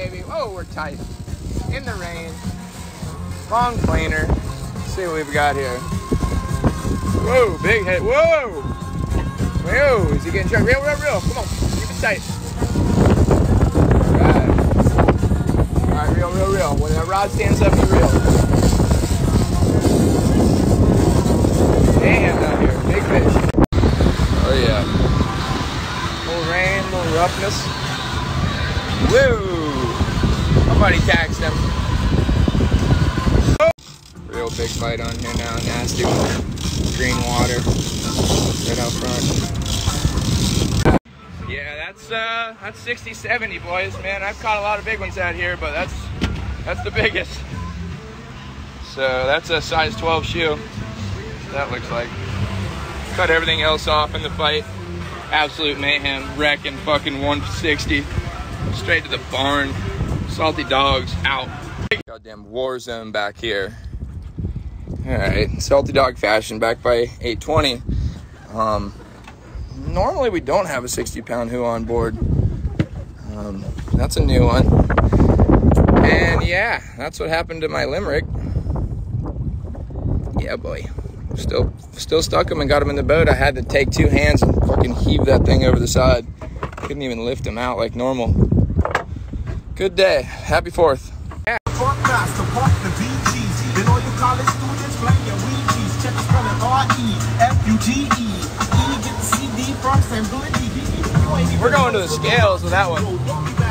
baby. Oh, we're tight. In the rain. Long planer. Let's see what we've got here. Whoa, big hit. Whoa! Whoa, is he getting sharp? Reel. Come on, keep it tight. All right, reel. When that rod stands up, you reel. Damn, down here, big fish. Oh yeah. Little rain, little roughness. Woo! Somebody taxed him. Real big bite on here now, nasty one. Green water, right out front. Yeah, that's 60, 70, boys, man. I've caught a lot of big ones out here, but that's the biggest. So that's a size 12 shoe. That looks like. Cut everything else off in the fight. Absolute mayhem, wrecking fucking 160. Straight to the barn. Salty dogs out. Goddamn war zone back here. Alright, salty dog fashion, back by 820. Normally we don't have a 60-pound Wahoo on board. That's a new one. And yeah, that's what happened to my limerick. Yeah, boy. Still stuck him and got him in the boat. I had to take 2 hands and fucking heave that thing over the side. Couldn't even lift him out like normal. Good day. Happy 4th. Yeah. We're going to the scales with that one.